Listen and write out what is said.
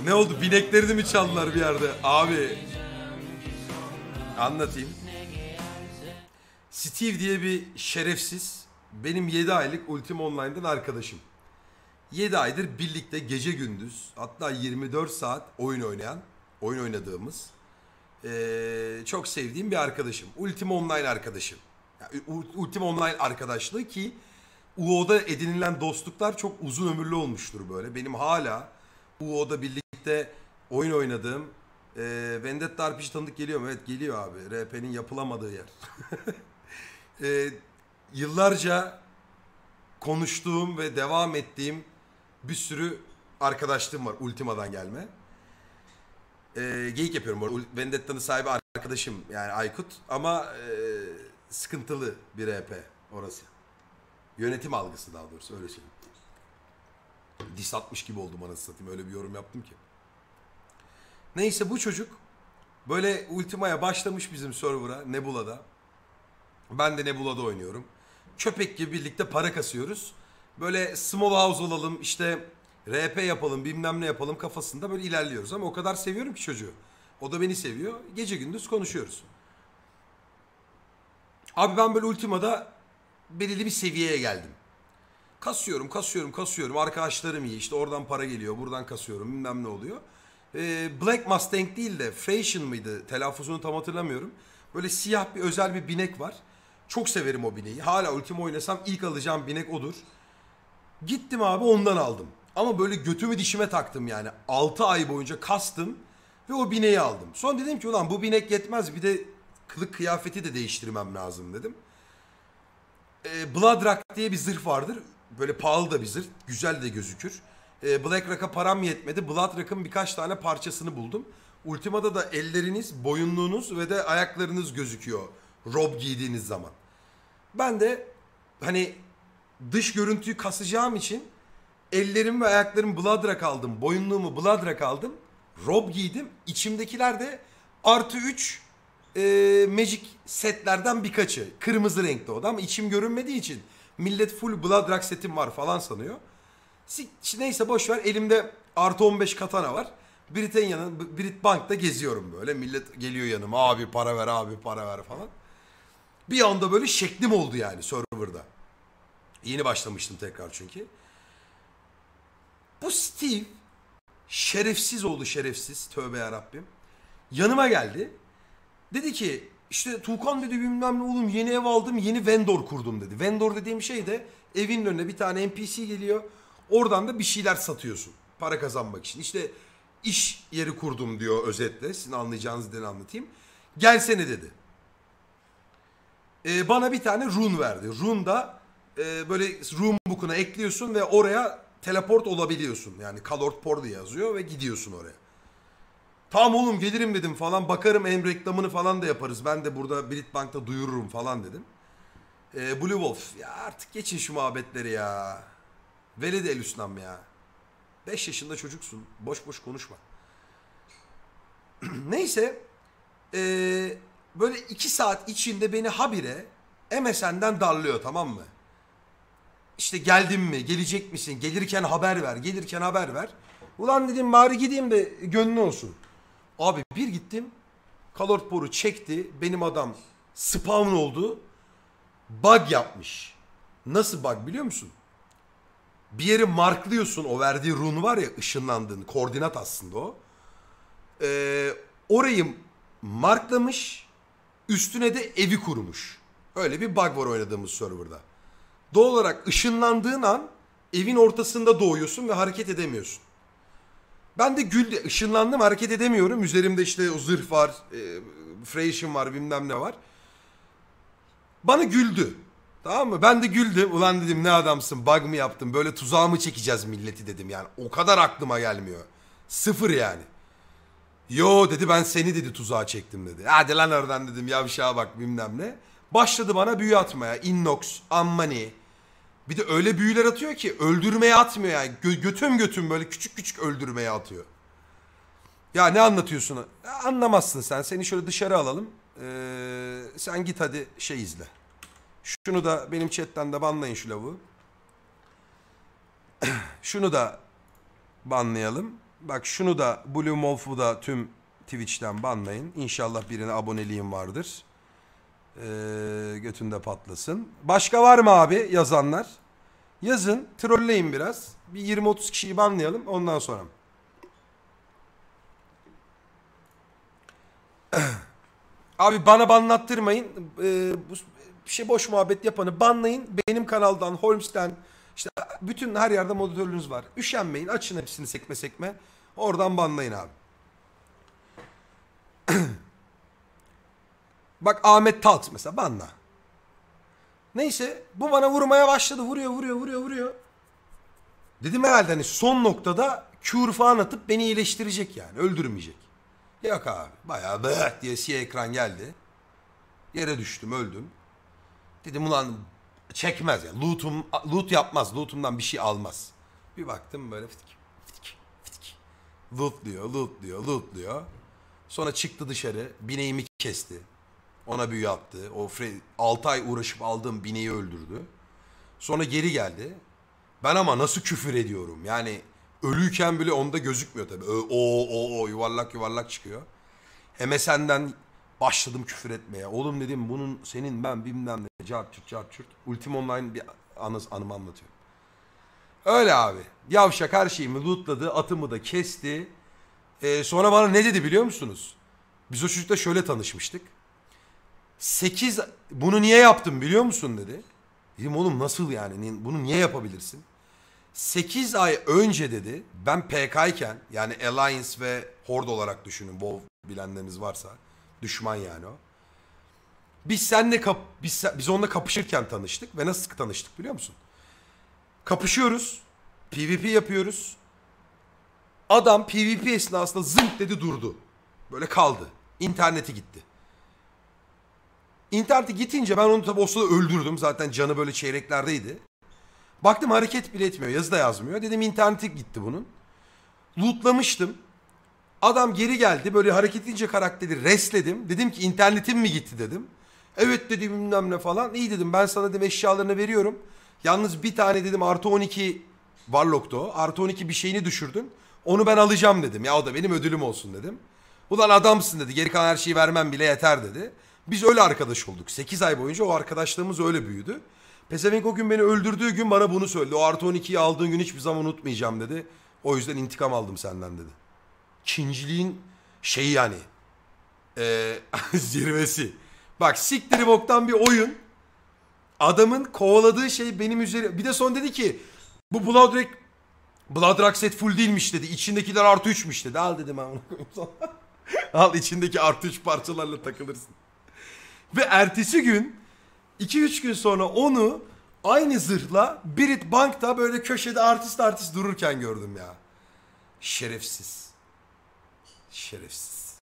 Ne oldu? Bineklerini mi çaldılar bir yerde? Abi. Anlatayım. Steve diye bir şerefsiz benim 7 aylık Ultima Online'dan arkadaşım. 7 aydır birlikte gece gündüz hatta 24 saat oyun oynadığımız çok sevdiğim bir arkadaşım. Ultima Online arkadaşım. Yani Ultima Online arkadaşlığı ki UO'da edinilen dostluklar çok uzun ömürlü olmuştur böyle. Benim hala UO'da birlikte oyun oynadığım Vendetta RPG tanıdık geliyor mu? Evet geliyor abi. RP'nin yapılamadığı yer. Yıllarca konuştuğum ve devam ettiğim bir sürü arkadaşlığım var Ultima'dan gelme. Geyik yapıyorum bu arada. Vendetta'nın sahibi arkadaşım yani Aykut ama sıkıntılı bir RP orası. Yönetim algısı daha doğrusu öyle söyleyeyim. Diss atmış gibi oldum anasını satayım öyle bir yorum yaptım ki. Neyse bu çocuk böyle Ultima'ya başlamış bizim server'a Nebula'da. Ben de Nebula'da oynuyorum. Köpek gibi birlikte para kasıyoruz. Böyle small house olalım işte RP yapalım bilmem ne yapalım kafasında böyle ilerliyoruz. Ama o kadar seviyorum ki çocuğu. O da beni seviyor. Gece gündüz konuşuyoruz. Abi ben böyle Ultima'da belirli bir seviyeye geldim. Kasıyorum. Arkadaşlarım iyi. İşte oradan para geliyor. Buradan kasıyorum. Bilmem ne oluyor. Black Mustang değil de Fashion mıydı? Telaffuzunu tam hatırlamıyorum. Böyle siyah bir özel bir binek var. Çok severim o bineği. Hala Ultima oynasam ilk alacağım binek odur. Gittim abi ondan aldım. Ama böyle götümü dişime taktım yani. 6 ay boyunca kastım ve o bineği aldım. Sonra dedim ki ulan bu binek yetmez bir de kılık kıyafeti de değiştirmem lazım dedim. Blood Rock diye bir zırh vardır. Böyle pahalı da bir zırh. Güzel de gözükür. Black Rock'a param yetmedi. Blood Rock'ın birkaç tane parçasını buldum. Ultima'da da elleriniz, boyunluğunuz ve de ayaklarınız gözüküyor. Rob giydiğiniz zaman. Ben de hani dış görüntüyü kasacağım için ellerim ve ayaklarım Blood Rock aldım. Boyunluğumu Blood Rock aldım. Rob giydim. İçimdekiler de artı 3 Magic setlerden birkaçı. Kırmızı renkte o da ama içim görünmediği için millet full Blood Rock setim var falan sanıyor. Neyse boşver elimde artı 15 katana var. Britbank'ta geziyorum böyle. Millet geliyor yanıma abi para ver abi para ver falan. Bir anda böyle şeklim oldu yani serverda. Yeni başlamıştım tekrar çünkü. Bu Steve şerefsiz oldu şerefsiz. Tövbe yarabbim. Yanıma geldi. Dedi ki işte Tuğkan dedi bilmem ne oğlum yeni ev aldım yeni vendor kurdum dedi. Vendor dediğim şey de evin önüne bir tane NPC geliyor. Oradan da bir şeyler satıyorsun. Para kazanmak için. İşte iş yeri kurdum diyor özetle. Sizin anlayacağınız dilden anlatayım. Gelsene dedi. Bana bir tane rune verdi. Rune da böyle rune book'una ekliyorsun ve oraya teleport olabiliyorsun. Yani Kalortpor diye yazıyor ve gidiyorsun oraya. Tamam oğlum gelirim dedim falan. Bakarım hem reklamını falan da yaparız. Ben de burada Britbank'ta duyururum falan dedim. Blue Wolf. Ya artık geçin şu muhabbetleri ya. Veled el üsnam ya. 5 yaşında çocuksun. Boş boş konuşma. Neyse. Böyle 2 saat içinde beni habire MSN'den darlıyor tamam mı? İşte geldin mi? Gelecek misin? Gelirken haber ver. Gelirken haber ver. Ulan dedim bari gideyim de gönlü olsun. Abi bir gittim. Kalortpor'u çekti. Benim adam spawn oldu. Bug yapmış. Nasıl bug biliyor musun? Bir yeri marklıyorsun. O verdiği rune var ya ışınlandığın. Koordinat aslında o. Orayı marklamış. Üstüne de evi kurmuş. Öyle bir bug var oynadığımız serverda. Doğal olarak ışınlandığın an evin ortasında doğuyorsun ve hareket edemiyorsun. Ben de ışınlandım hareket edemiyorum. Üzerimde işte o zırh var, Freyşin var bilmem ne var. Bana güldü. Tamam mı? Ben de güldüm. Ulan dedim ne adamsın bug mı yaptın böyle tuzağa mı çekeceğiz milleti dedim yani. O kadar aklıma gelmiyor. Sıfır yani. Yo dedi ben seni dedi tuzağa çektim dedi. Hadi lan oradan dedim yavşağa bak bilmem ne. Başladı bana büyü atmaya. Innox, Ammani. Bir de öyle büyüler atıyor ki öldürmeye atmıyor yani. Götüm böyle küçük küçük öldürmeye atıyor. Ya ne anlatıyorsun? Ya anlamazsın sen. Seni şöyle dışarı alalım. Sen git hadi şey izle. Şunu da benim chatten de banlayın şu lavuğu. Şunu da banlayalım. Bak şunu da Blue Wolf'u da tüm Twitch'ten banlayın. İnşallah birine aboneliğim vardır. Götünde patlasın. Başka var mı abi yazanlar? Yazın, trolleyin biraz. Bir 20-30 kişiyi banlayalım ondan sonra. Abi bana banlattırmayın. Bu şey boş muhabbet yapanı banlayın. Benim kanaldan, Holmes'ten işte bütün her yerde moderatörünüz var. Üşenmeyin. Açın hepsini sekme sekme. Oradan banlayın abi. Bak Ahmet Talks mesela banla. Neyse bu bana vurmaya başladı. Vuruyor. Dedim herhalde hani son noktada Q falan atıp beni iyileştirecek yani. Öldürmeyecek. Yok abi. Bayağı bıh diye siyah ekran geldi. Yere düştüm öldüm. Dedim ulan çekmez ya. Loot yapmaz. Lootumdan bir şey almaz. Bir baktım böyle fitik. Lootluyor. Sonra çıktı dışarı. Bineğimi kesti. Ona büyü yaptı. O 6 ay uğraşıp aldığım bineği öldürdü. Sonra geri geldi. Ben ama nasıl küfür ediyorum. Yani ölüyken bile onda gözükmüyor tabii. O yuvarlak çıkıyor. MSN'den başladım küfür etmeye. Oğlum dedim bunun senin ben bilmem ne çarp. Ultim Online bir anımı anlatıyorum. Öyle abi. Yavşak her şeyimi lootladı. Atımı da kesti. Sonra bana ne dedi biliyor musunuz? Biz o çocukla şöyle tanışmıştık. 8 bunu niye yaptım biliyor musun dedi. Dedim oğlum nasıl yani bunu niye yapabilirsin? 8 ay önce dedi ben PK'yken yani Alliance ve Horde olarak düşünün. WoW bilenleriniz varsa düşman yani o. Biz onunla kapışırken tanıştık ve nasıl tanıştık biliyor musun? Kapışıyoruz. PvP yapıyoruz. Adam PvP esnasında zınk dedi durdu. Böyle kaldı. İnterneti gitti. İnterneti gidince ben onu tabii o sırada öldürdüm. Zaten canı böyle çeyreklerdeydi. Baktım hareket bile etmiyor. Yazı da yazmıyor. Dedim interneti gitti bunun. Lootlamıştım. Adam geri geldi. Böyle hareket edince karakteri restledim. Dedim ki internetim mi gitti dedim. Evet dedi bilmem ne falan. İyi dedim ben sana dedim eşyalarını veriyorum. Yalnız bir tane dedim artı 12 Warlock'ta o. Artı 12 bir şeyini düşürdün. Onu ben alacağım dedim. Ya o da benim ödülüm olsun dedim. Ulan adamsın dedi. Geri kalan her şeyi vermem bile yeter dedi. Biz öyle arkadaş olduk. 8 ay boyunca o arkadaşlığımız öyle büyüdü. Pezevenk o gün beni öldürdüğü gün bana bunu söyledi. O artı 12'yi aldığın gün hiçbir zaman unutmayacağım dedi. O yüzden intikam aldım senden dedi. Çinciliğin şeyi yani. Zirvesi. Bak siktiri boktan bir oyun. Adamın kovaladığı şey benim üzeri. Bir de son dedi ki bu Blood set full değilmiş dedi. İçindekiler artı 3'müş dedi. Al dedim ben. Al içindeki artı 3 parçalarla takılırsın. Ve ertesi gün 2-3 gün sonra onu aynı zırhla Birit Bank'ta böyle köşede artist dururken gördüm ya. Şerefsiz.